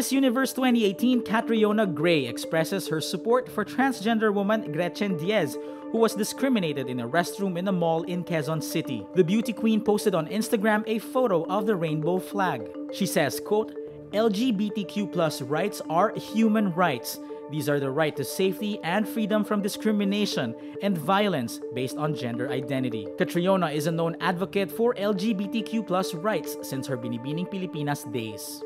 Miss Universe 2018, Catriona Gray expresses her support for transgender woman Gretchen Diez, who was discriminated in a restroom in a mall in Quezon City. The beauty queen posted on Instagram a photo of the rainbow flag. She says, quote, LGBTQ+ rights are human rights. These are the right to safety and freedom from discrimination and violence based on gender identity. Catriona is a known advocate for LGBTQ+ rights since her Binibining Pilipinas days.